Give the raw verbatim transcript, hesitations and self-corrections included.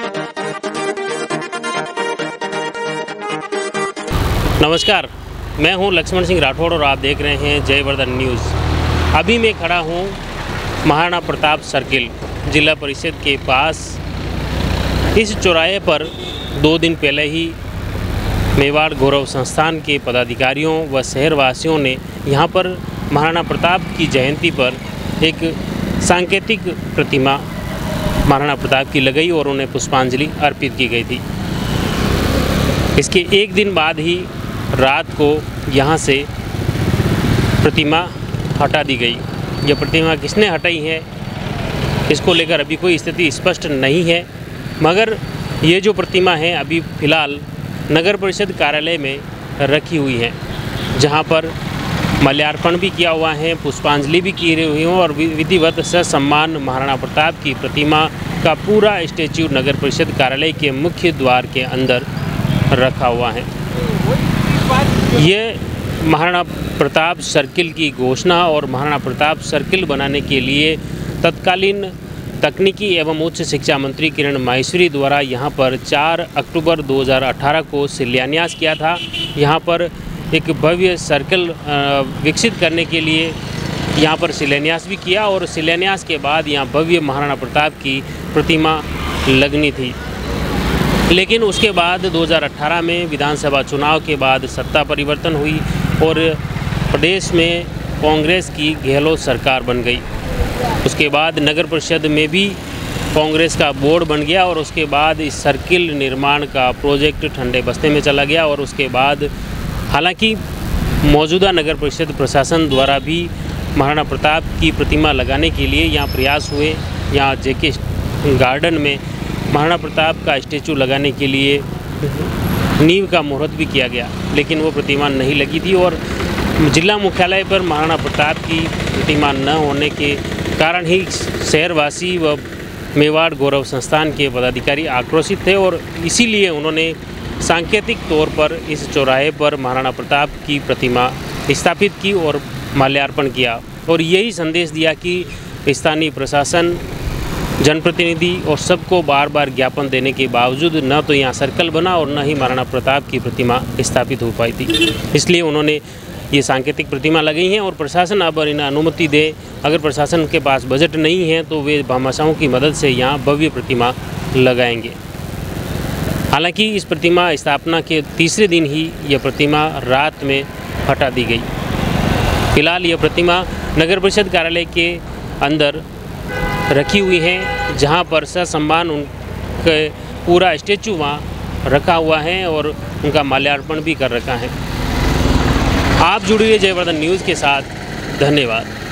नमस्कार, मैं हूं लक्ष्मण सिंह राठौड़ और आप देख रहे हैं जयवर्धन न्यूज़। अभी मैं खड़ा हूं महाराणा प्रताप सर्किल जिला परिषद के पास। इस चौराहे पर दो दिन पहले ही मेवाड़ गौरव संस्थान के पदाधिकारियों व शहरवासियों ने यहां पर महाराणा प्रताप की जयंती पर एक सांकेतिक प्रतिमा महाराणा प्रताप की लगाई और उन्हें पुष्पांजलि अर्पित की गई थी। इसके एक दिन बाद ही रात को यहाँ से प्रतिमा हटा दी गई। यह प्रतिमा किसने हटाई है, इसको लेकर अभी कोई स्थिति स्पष्ट नहीं है, मगर ये जो प्रतिमा है अभी फ़िलहाल नगर परिषद कार्यालय में रखी हुई है, जहाँ पर माल्यार्पण भी किया हुआ है, पुष्पांजलि भी की हुई है और विधिवत ससम्मान महाराणा प्रताप की प्रतिमा का पूरा स्टैच्यू नगर परिषद कार्यालय के मुख्य द्वार के अंदर रखा हुआ है। ये महाराणा प्रताप सर्किल की घोषणा और महाराणा प्रताप सर्किल बनाने के लिए तत्कालीन तकनीकी एवं उच्च शिक्षा मंत्री किरण माहेश्वरी द्वारा यहाँ पर चार अक्टूबर दो हज़ार अठारह को शिलान्यास किया था। यहाँ पर एक भव्य सर्किल विकसित करने के लिए यहाँ पर शिलान्यास भी किया और शिलान्यास के बाद यहाँ भव्य महाराणा प्रताप की प्रतिमा लगनी थी। लेकिन उसके बाद दो हज़ार अठारह में विधानसभा चुनाव के बाद सत्ता परिवर्तन हुई और प्रदेश में कांग्रेस की गहलोत सरकार बन गई। उसके बाद नगर परिषद में भी कांग्रेस का बोर्ड बन गया और उसके बाद इस सर्किल निर्माण का प्रोजेक्ट ठंडे बस्ते में चला गया। और उसके बाद हालांकि मौजूदा नगर परिषद प्रशासन द्वारा भी महाराणा प्रताप की प्रतिमा लगाने के लिए यहाँ प्रयास हुए। यहाँ जेके गार्डन में महाराणा प्रताप का स्टैचू लगाने के लिए नींव का मुहूर्त भी किया गया, लेकिन वो प्रतिमा नहीं लगी थी और जिला मुख्यालय पर महाराणा प्रताप की प्रतिमा न होने के कारण ही शहरवासी व मेवाड़ गौरव संस्थान के पदाधिकारी आक्रोशित थे और इसीलिए उन्होंने सांकेतिक तौर पर इस चौराहे पर महाराणा प्रताप की प्रतिमा स्थापित की और माल्यार्पण किया और यही संदेश दिया कि स्थानीय प्रशासन, जनप्रतिनिधि और सबको बार बार ज्ञापन देने के बावजूद न तो यहाँ सर्कल बना और न ही महाराणा प्रताप की प्रतिमा स्थापित हो पाई थी। इसलिए उन्होंने ये सांकेतिक प्रतिमा लगाई हैं और प्रशासन अब इन्हें अनुमति दे। अगर प्रशासन के पास बजट नहीं है तो वे भामाशाहों की मदद से यहाँ भव्य प्रतिमा लगाएंगे। हालांकि इस प्रतिमा स्थापना के तीसरे दिन ही यह प्रतिमा रात में हटा दी गई। फिलहाल यह प्रतिमा नगर परिषद कार्यालय के अंदर रखी हुई है, जहां पर ससम्मान उनके पूरा स्टैचू वहाँ रखा हुआ है और उनका माल्यार्पण भी कर रखा है। आप जुड़िए जयवर्धन न्यूज़ के साथ। धन्यवाद।